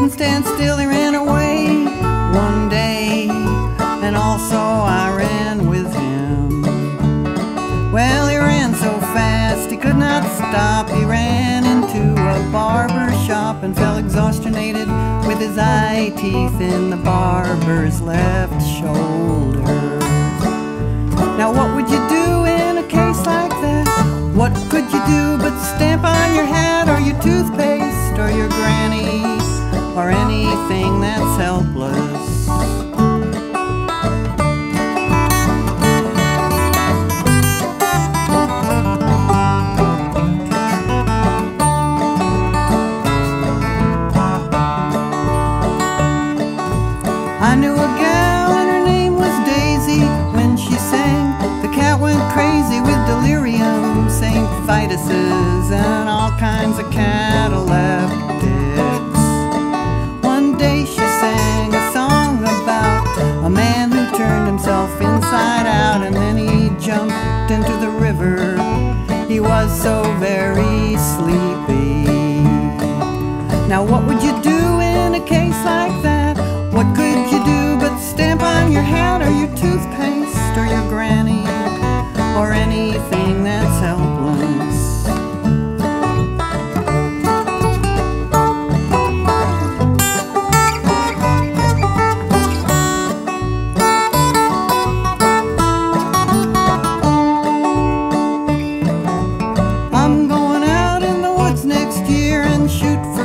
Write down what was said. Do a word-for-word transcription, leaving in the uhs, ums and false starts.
couldn't stand still, he ran away one day, and also I ran with him. Well, he ran so fast he could not stop. He ran into a barber shop and fell exhaustionated with his eye teeth in the barber's left shoulder. Now what would you do in a case like that? What could you do but stamp on your hat, or your toothpaste, or your granny, or anything that's helpless? I knew a gal and her name was Daisy. When she sang, the cat went crazy with delirium, Saint Vitus's, and all kinds of cataleptics. One day she sang a song about a man who turned himself inside out, and then he jumped into the river. He was so very sleepy. Now what would you do in a case like that? What could you do but stamp on your hat, or your toothpaste, or your granny, or anything that's helpless? I'm going out in the woods next year and shoot